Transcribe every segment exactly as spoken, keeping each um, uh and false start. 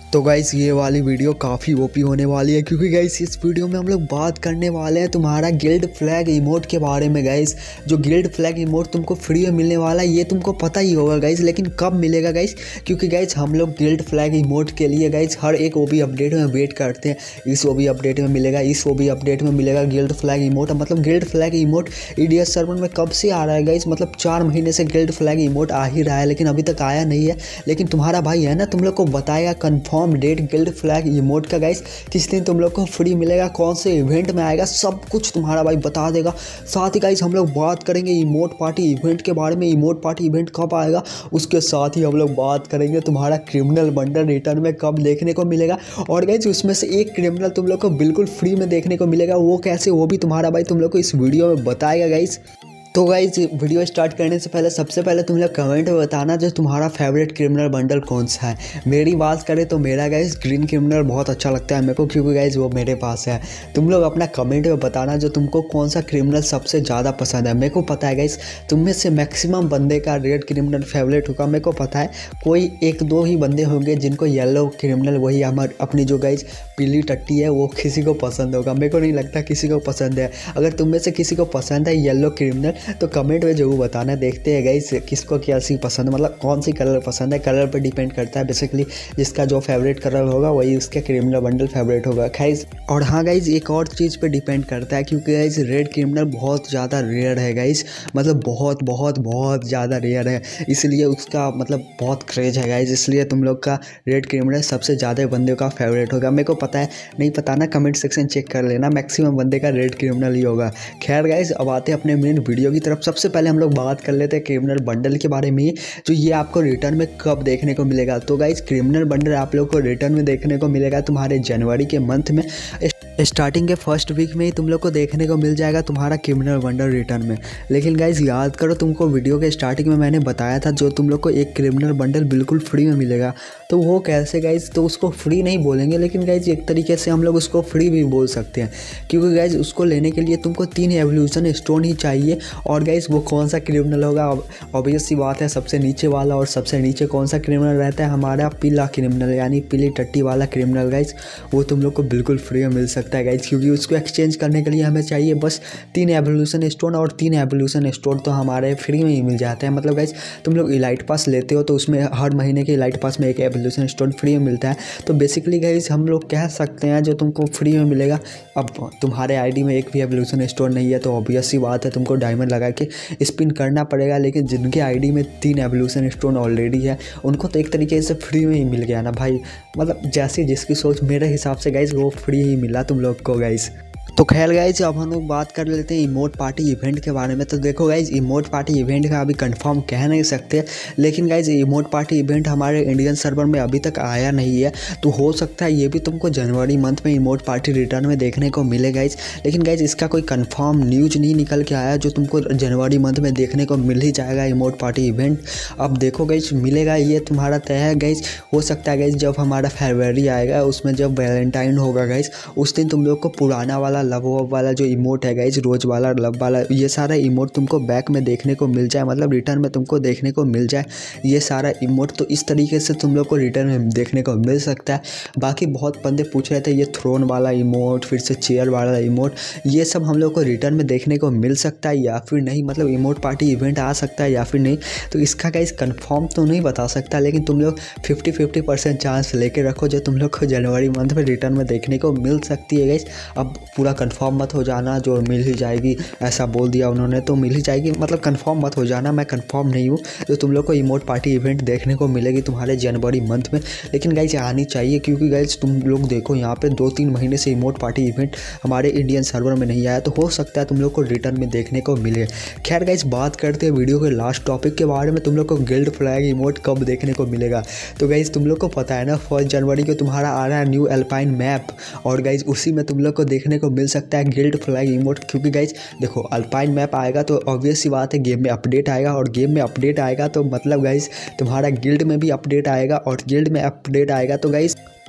तो गाइस ये वाली वीडियो काफ़ी ओपी होने वाली है क्योंकि गाइस इस वीडियो में हम लोग बात करने वाले हैं तुम्हारा गिल्ड फ्लैग इमोट के बारे में। गाइस जो गिल्ड फ्लैग इमोट तुमको फ्री में मिलने वाला है ये तुमको पता ही होगा गाइस, लेकिन कब मिलेगा गाइस? क्योंकि गाइस हम लोग गिल्ड फ्लैग इमोट के लिए गाइस हर एक ओबी अपडेट में वेट करते हैं। इस ओबी अपडेट में मिलेगा, इस ओबी अपडेट में मिलेगा गिल्ड फ्लैग इमोट। मतलब guild flag emote EDS server में कब से आ रहा है गाइस? मतलब चार महीने से गिल्ड फ्लैग इमोट आ ही रहा है, लेकिन अभी तक आया नहीं है। लेकिन तुम्हारा भाई है ना, तुम लोग को बताएगा confirm date guild flag emote का गाइस, किस दिन तुम लोग को फ्री मिलेगा, कौन से इवेंट में आएगा, सब कुछ तुम्हारा भाई बता देगा। साथ ही गाइस हम लोग बात करेंगे इमोट पार्टी इवेंट के बारे में, इमोट पार्टी इवेंट कब आएगा। उसके साथ ही हम लोग बात करेंगे तुम्हारा क्रिमिनल बंडल रिटर्न में कब देखने को मिलेगा। और गाइस उसमें से एक क्रिमिनल तुम लोग को बिल्कुल फ्री में देखने को मिलेगा, वो कैसे, वो भी तुम्हारा भाई तुम लोग को इस वीडियो में बताएगा गाइस। तो गाइज वीडियो स्टार्ट करने से पहले सबसे पहले तुम लोग कमेंट में बताना जो तुम्हारा फेवरेट क्रिमिनल बंडल कौन सा है। मेरी बात करें तो मेरा गाइज ग्रीन क्रिमिनल बहुत अच्छा लगता है मेरे को, क्योंकि गाइज वो मेरे पास है। तुम लोग अपना कमेंट में बताना जो तुमको कौन सा क्रिमिनल सबसे ज़्यादा पसंद है। मेरे को पता है गाइज तुम में से मैक्सिमम बंदे का रेड क्रिमिनल फेवरेट होगा, मेरे को पता है। कोई एक दो ही बंदे होंगे जिनको येलो क्रिमिनल, वही हमारी अपनी जो गाइज पीली टट्टी है, वो किसी को पसंद होगा। मेरे को नहीं लगता किसी को पसंद है। अगर तुम में से किसी को पसंद है येलो क्रिमिनल तो कमेंट में जरूर बताना। देखते हैं गाइस किसको क्या सी पसंद है, मतलब कौन सी कलर पसंद है। कलर पर डिपेंड करता है बेसिकली, जिसका जो फेवरेट कलर होगा वही उसका क्रिमिनल बंडल फेवरेट होगा गाइस। और हाँ गाइस एक और चीज़ पे डिपेंड करता है, क्योंकि गाइस रेड क्रिमिनल बहुत ज़्यादा रेयर है गाइस, मतलब बहुत बहुत बहुत ज़्यादा रेयर है, इसलिए उसका मतलब बहुत क्रेज है गाइस। इसलिए तुम लोग का रेड क्रिमिनल सबसे ज़्यादा बंदे का फेवरेट होगा। मेरे को पता है, नहीं पता ना कमेंट सेक्शन चेक कर लेना, मैक्सिमम बंदे का रेड क्रिमिनल ही होगा। खैर गाइस अब आते हैं अपने मेन वीडियो की तरफ। सबसे पहले हम लोग बात कर लेते हैं क्रिमिनल बंडल के बारे में, जो ये आपको रिटर्न में कब देखने को मिलेगा। तो गाइस क्रिमिनल बंडल आप लोग को रिटर्न में देखने को मिलेगा तुम्हारे जनवरी के मंथ में, स्टार्टिंग के फर्स्ट वीक में ही तुम लोग को देखने को मिल जाएगा तुम्हारा क्रिमिनल बंडल रिटर्न में। लेकिन गाइज याद करो, तुमको वीडियो के स्टार्टिंग में मैंने बताया था जो तुम लोग को एक क्रिमिनल बंडल बिल्कुल फ्री में मिलेगा। तो वो कैसे गाइज? तो उसको फ्री नहीं बोलेंगे, लेकिन गाइज एक तरीके से हम लोग उसको फ्री भी बोल सकते हैं, क्योंकि गाइज उसको लेने के लिए तुमको तीन एवोल्यूशन स्टोन ही चाहिए। और गाइज वो कौन सा क्रिमिनल होगा? ऑब्वियस सी बात है, सबसे नीचे वाला। और सबसे नीचे कौन सा क्रिमिनल रहता है? हमारा पीला क्रिमिनल, यानी पीली टट्टी वाला क्रिमिनल गाइज। वो तुम लोग को बिल्कुल फ्री में मिल सकता है गाइज, क्योंकि उसको एक्सचेंज करने के लिए हमें चाहिए बस तीन एवोल्यूशन स्टोन, और तीन एवोल्यूशन स्टोन तो हमारे फ्री में ही मिल जाते हैं। मतलब गाइज तुम लोग इलाइट पास लेते हो तो उसमें हर महीने के इलाइट पास में एक एवोल्यूशन स्टोन फ्री में मिलता है। तो बेसिकली गाइज हम लोग कह सकते हैं जो तुमको फ्री में मिलेगा। अब तुम्हारे आईडी में एक भी एवोल्यूशन स्टोन नहीं है तो ऑब्वियस सी बात है तुमको डायमंड लगा के स्पिन करना पड़ेगा। लेकिन जिनके आईडी में तीन एवोल्यूशन स्टोन ऑलरेडी है उनको तो एक तरीके से फ्री में ही मिल गया ना भाई। मतलब जैसी जिसकी सोच, मेरे हिसाब से गाइज वो फ्री ही मिला तुम लोग को गाइज। तो खैर गाइज अब हम लोग बात कर लेते हैं इमोट पार्टी इवेंट के बारे में। तो देखो गाइज इमोट पार्टी इवेंट का अभी कंफर्म कह नहीं सकते, लेकिन गाइज इमोट पार्टी इवेंट हमारे इंडियन सर्वर में अभी तक आया नहीं है। तो हो सकता है ये भी तुमको जनवरी मंथ में इमोट पार्टी रिटर्न में देखने को मिले गाइज। लेकिन गाइज इसका कोई कंफर्म न्यूज नहीं निकल के आया जो तुमको जनवरी मंथ में देखने को मिल ही जाएगा इमोट पार्टी इवेंट। अब देखो गाइज मिलेगा ये तुम्हारा तय है गाइज। हो सकता है गाइज जब हमारा फरवरी आएगा उसमें जब वैलेंटाइन होगा गाइज, उस दिन तुम लोग को पुराना वाला लव वव वाला जो इमोट है गाइज, रोज वाला लव वाला, ये सारा इमोट तुमको बैक में देखने को मिल जाए, मतलब रिटर्न में तुमको देखने को मिल जाए ये सारा इमोट। तो इस तरीके से तुम लोग को रिटर्न में देखने को मिल सकता है। बाकी बहुत बंदे पूछ रहे थे ये थ्रोन वाला इमोट, फिर से चेयर वाला इमोट, ये सब हम लोग को रिटर्न में देखने को मिल सकता है या फिर नहीं, मतलब इमोट पार्टी इवेंट आ सकता है या फिर नहीं। तो इसका गाइज कंफर्म तो नहीं बता सकता, लेकिन तुम लोग फिफ्टी फिफ्टी परसेंट चांस लेके रखो जो तुम लोग को जनवरी मंथ में रिटर्न में देखने को मिल सकती है गाइज। अब पूरा कंफर्म मत हो जाना जो मिल ही जाएगी, ऐसा बोल दिया उन्होंने तो मिल ही जाएगी, मतलब कंफर्म मत हो जाना। मैं कंफर्म नहीं हूँ जो तुम लोग को इमोट पार्टी इवेंट देखने को मिलेगी तुम्हारे जनवरी मंथ में, लेकिन गाइज आनी चाहिए। क्योंकि गाइज तुम लोग देखो यहाँ पे दो तीन महीने से इमोट पार्टी इवेंट हमारे इंडियन सर्वर में नहीं आया, तो हो सकता है तुम लोग को रिटर्न में देखने को मिले। खैर गाइज बात करते हैं वीडियो के लास्ट टॉपिक के बारे में, तुम लोग को गिल्ड फ्लैग इमोट कब देखने को मिलेगा। तो गाइज तुम लोग को पता है ना, फर्स्ट जनवरी को तुम्हारा आ रहा है न्यू एल्पाइन मैप, और गाइज उसी में तुम लोग को देखने को मिल सकता है गिल्ड फ्लैग इमोट। क्योंकि गाइज देखो अल्पाइन मैप आएगा तो ऑब्वियस सी बात है गेम में अपडेट आएगा, और गेम में अपडेट आएगा तो मतलब गाइज तुम्हारा गिल्ड में भी अपडेट आएगा, और गिल्ड में अपडेट आएगा तो गाइज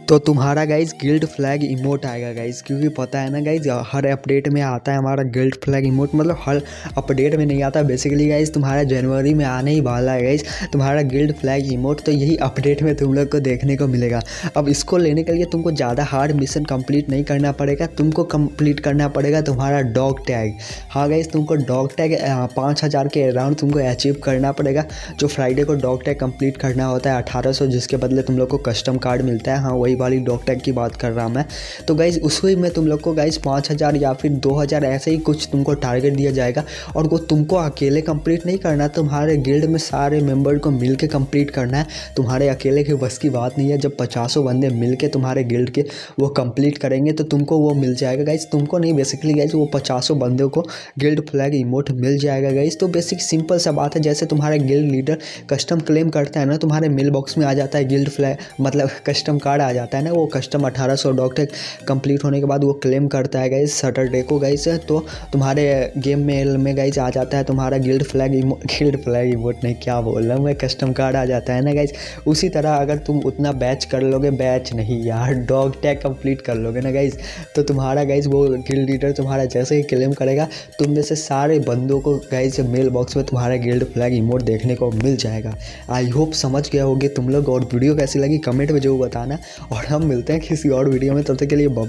तो तुम्हारा गाइज गिल्ड फ्लैग इमोट आएगा गाइज, क्योंकि पता है ना गाइज हर अपडेट में आता है हमारा गिल्ड फ्लैग इमोट, मतलब हर अपडेट में नहीं आता बेसिकली गाइज, तुम्हारा जनवरी में आने ही वाला है गाइज तुम्हारा गिल्ड फ्लैग इमोट। तो यही अपडेट में तुम लोग को देखने को मिलेगा। अब इसको लेने के लिए तुमको ज़्यादा हार्ड मिशन कंप्लीट नहीं करना पड़ेगा, तुमको कंप्लीट करना पड़ेगा तुम्हारा डॉग टैग। हाँ गाइज तुमको डॉग टैग पाँच हज़ार के अराउंड तुमको अचीव करना पड़ेगा। जो फ्राइडे को डॉग टैग कंप्लीट करना होता है अठारह सौ, जिसके बदले तुम लोग को कस्टम कार्ड मिलता है। हाँ वही वाली डॉग टैग की बात कर रहा मैं। तो गाइज उसमें में तुम लोग को गाइज पाँच हज़ार या फिर दो हज़ार ऐसे ही कुछ तुमको टारगेट दिया जाएगा, और वो तुमको अकेले कंप्लीट नहीं करना, तुम्हारे गिल्ड में सारे मेंबर को मिल के कम्प्लीट करना है। तुम्हारे अकेले के बस की बात नहीं है। जब पचासों बंदे मिल के तुम्हारे गिल्ड के वो कंप्लीट करेंगे तो तुमको वो मिल जाएगा गाइज, तुमको नहीं बेसिकली गाइज वो पचासों बंदों को गिल्ड फ्लैग इमोट मिल जाएगा गाइज। तो बेसिक सिंपल सा बात है, जैसे तुम्हारा गिल्ड लीडर कस्टम क्लेम करता है ना, तुम्हारे मेल बॉक्स में आ जाता है गिल्ड फ्लैग, मतलब कस्टम कार्ड आ जाता है ना, वो कस्टम अठारह सौ डॉग टैग कंप्लीट होने के बाद वो क्लेम करता है गाइज सैटरडे को गाइज। तो तुम्हारे गेम मेल में गाइज आ जाता है तुम्हारा guild flag emote, guild flag emote नहीं क्या बोल रहा हूँ मैं, कस्टम कार्ड आ जाता है ना गाइज। उसी तरह अगर तुम उतना बैच कर लोगे, बैच नहीं यार डॉग टैग कंप्लीट कर लोगे ना गाइज, तो तुम्हारा गाइज वो गिल्ड लीडर तुम्हारा जैसे ही क्लेम करेगा, तुम में से सारे बंदों को गाइज मेल बॉक्स में तुम्हारा गिल्ड फ्लैग इमोट देखने को मिल जाएगा। आई होप समझ गए होगे तुम लोग, और वीडियो कैसी लगी कमेंट में जरूर बताना, और हम मिलते हैं किसी और वीडियो में। तब तक के लिए